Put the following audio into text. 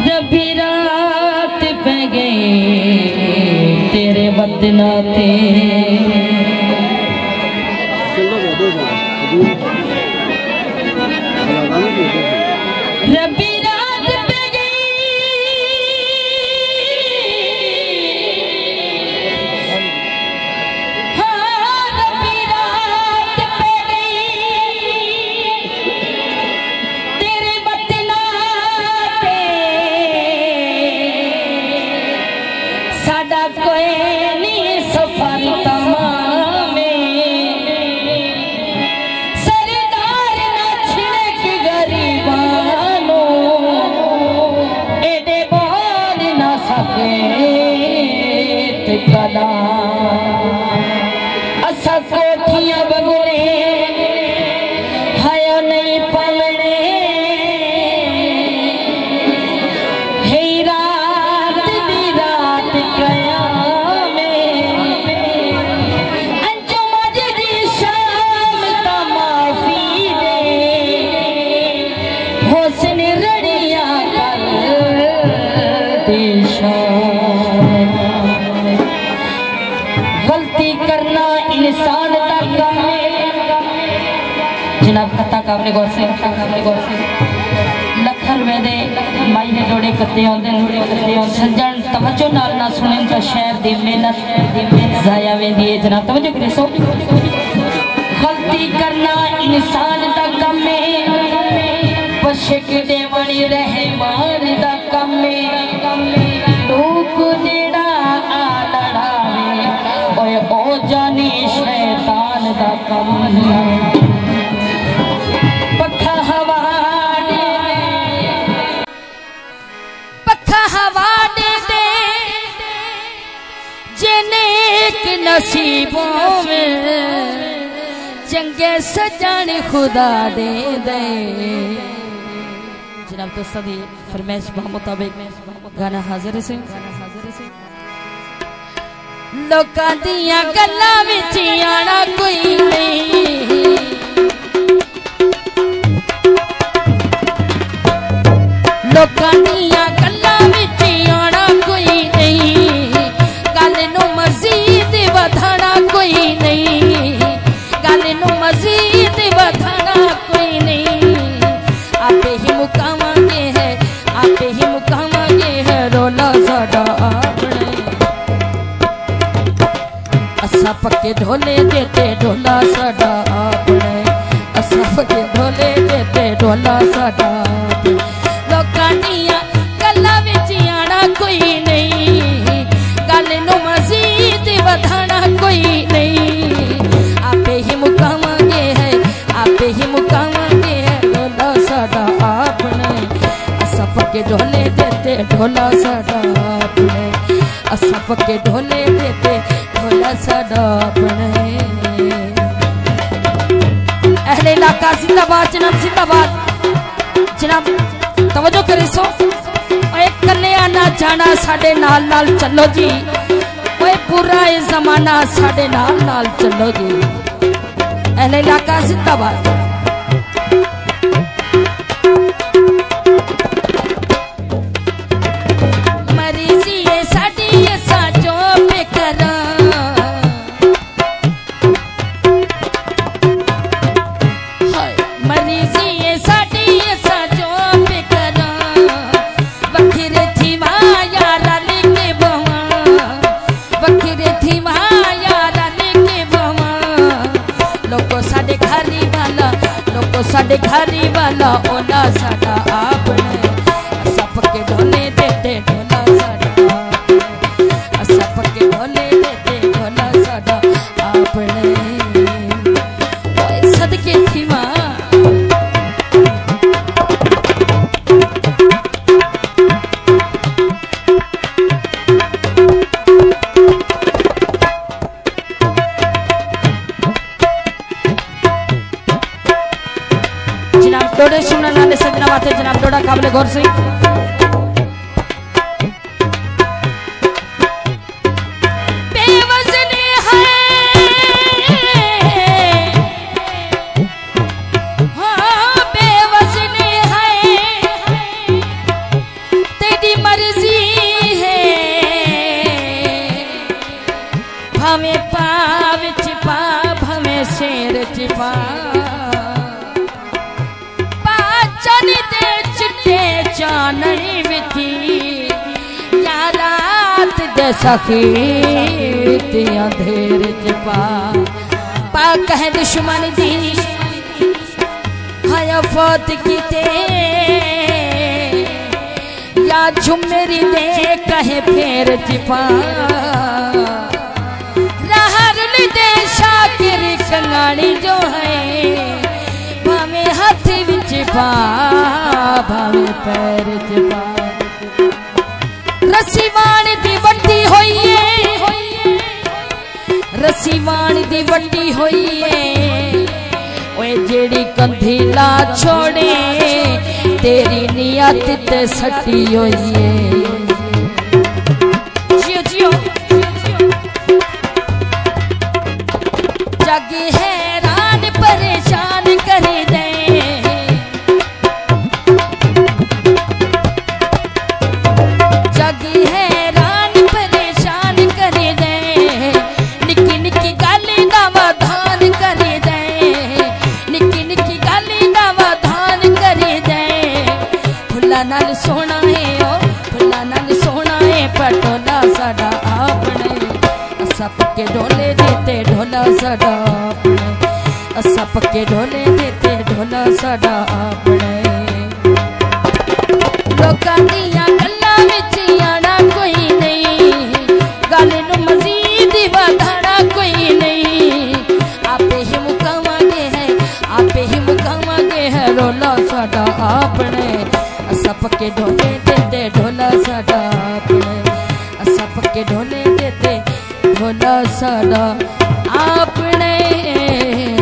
रबी रात पे गई तेरे बदनाते रबी रात पे गई हाँ रबी रात पे गई तेरे बदनाते साडा कोई नहीं सफर तमाम सरदार ना छिड़क गरीबानो एडे बोल ना सके कला असा कोठियां बगड़े हया नहीं पलने हे रात दी रात कयाम अंजुमन दी शाम ता माफी दे हुस्न रड़िया कर दे शाम गलती करना इंसान का काम है जनाब कथा का अपने गौर से लख रुपए दे माई ने जोड़े कत्ते आंदे सज्जन तवज्जो नाल ना सुनन ता शहर दी मेहनत जाया वेंदी है जनाब तवज्जो करे सो गलती करना इंसान दा काम है बशक देवनी रहमान दा काम है लोग जेड़ा आ लड़ावे ओए ओ जानी शैतान दा काम है पक्का हवा दे दे जिनेक नसीबों में चंगे सजन खुदा दे दे जनाब तो सदी फरमाइश मुताबिक गाना हाजिर से लोकां दियां गल्लां विच आना कोई नहीं लोकां दियां गल्लां विच आना कोई नहीं गल नूं मज़ीद वधाना कोई नहीं गल नूं मज़ीद वधाना कोई नहीं आपे ही मुकावांगे है रोला साडा अपने असा पक्के ढोले देते ढोला साडा अपने असा पक्के ढोले देते ढोला साडा लोकां दियां गल्लां विच आना कोई नहीं गल नूं मज़ीद वधाना कोई नहीं आपे ही मुकावांगे है ढोला साडा अपने असा पक्के ढोले देते ढोला साडा अपने असा पक्के ढोले देते ढोला साडा अपने अहले इलाका जिंदाबाद जनाब तवज्जो करे सो ओए कल्ले आना जाना साडे नाल नाल चलो जी ओए पूरा ये जमाना साडे नाल नाल चलो जी अहले इलाका जिंदाबाद मरीजी ये साडी असा जो पे करा हाय मरीजी ये साडी असा जो पे करा बखरे थी माया रल के बवा बखरे थी माया रल के बवा लोको साडे घरी वाला ओला साडा आपने असा पक्के ढोले देते ढोला साडा असा पक्के ढोले देते ढोला साडा आपने ओए सदके थी मां डोडे सुनने वाले सजना बातें जनाब डोडा काबिल गौर से सखी ते अंधेर च पा कह दुश्मन दी हाया फौत कीते या झुमेरी दे कहे फेर चिपा रहर दे शाकिर कंगाणी जो है भावे हाथ विच पा भावे पैर च पा रसीवान दी वड्डी होइए रसीवान दी वड्डी होइए ओए जेड़ी कंधीला छोड़े तेरी नियत ते सटी होइए जियो जियो जग हैरान परेशान कर दे जग हैरान परेशान कर दे निक्की निक्की गल दा वधान कर दे निक्की निक्की गल दा वधान कर दे फुल्ला नाल सोना है ओ फुल्ला नाल सोना है पटोला साडा अपने सप के ढोले देते ढोला साडा अपने सप के ढोले देते ढोला साडा अपने लोकां दियां गल्लां विच आना कोई नहीं गल नूं मजीद वधाना कोई नहीं आपे ही मुकावांगे है आपे ही मुकावांगे है रोला साडा अपने सप के ढोले देते ढोला साडा अपने सप के ढोले देते ढोला साडा अपने